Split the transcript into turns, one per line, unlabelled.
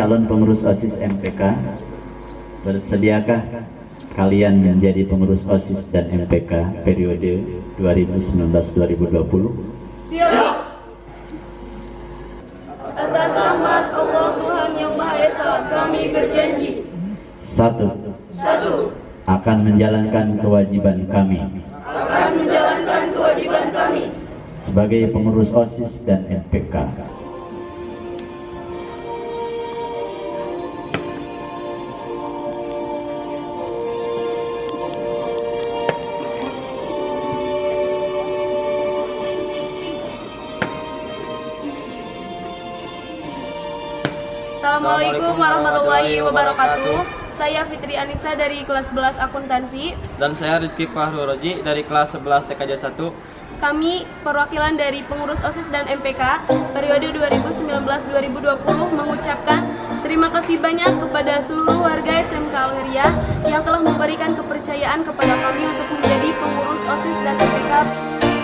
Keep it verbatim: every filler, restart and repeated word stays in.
calon pengurus OSIS M P K, bersediakah kalian menjadi pengurus OSIS dan M P K periode dua ribu sembilan belas dua ribu dua puluh?
Siap. Atas rahmat Allah Tuhan Yang Maha Esa, kami berjanji.
Satu.
Satu.
Akan menjalankan kewajiban kami.
Akan menjalankan kewajiban kami
sebagai pengurus OSIS dan M P K.
Assalamualaikum warahmatullahi wabarakatuh. Saya Fitri Anissa dari kelas sebelas akuntansi.
Dan saya Rizky Fahru Roji dari kelas sebelas T K J satu.
Kami perwakilan dari pengurus OSIS dan M P K periode dua ribu sembilan belas dua ribu dua puluh mengucapkan terima kasih banyak kepada seluruh warga S M K Al-Khairiyah yang telah memberikan kepercayaan kepada kami untuk menjadi pengurus OSIS dan M P K